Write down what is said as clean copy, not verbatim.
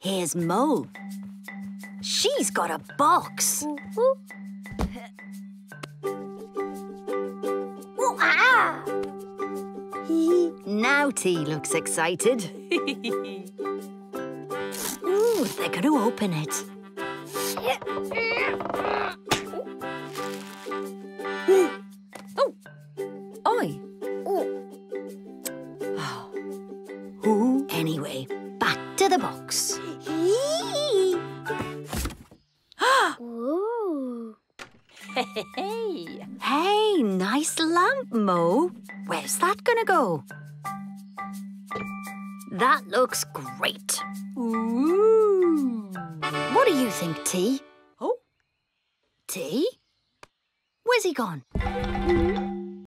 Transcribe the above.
Here's Mo. She's got a box. Now T looks excited. Ooh, they're going to open it. Oi. Ooh, anyway, back to the box. Ooh. Hey. Hey, nice lamp, Mo. Where's that gonna go? That looks great. Ooh. What do you think, T? Oh. T? Where's he gone?